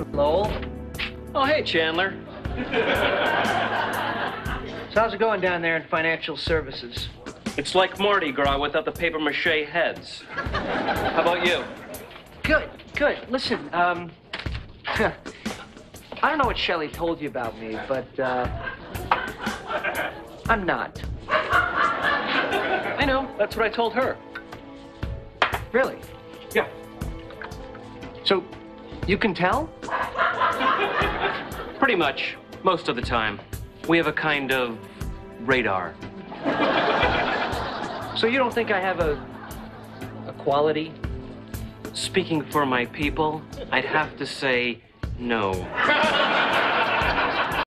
Lowell. Oh, hey, Chandler. So how's it going down there in financial services? It's like Mardi Gras without the papier-mâché heads. How about you? Good, good. Listen, I don't know what Shelley told you about me, but, I'm not. I know. That's what I told her. Really? Yeah. So, you can tell? Pretty much. Most of the time. We have a kind of radar. So you don't think I have a quality? Speaking for my people, I'd have to say no.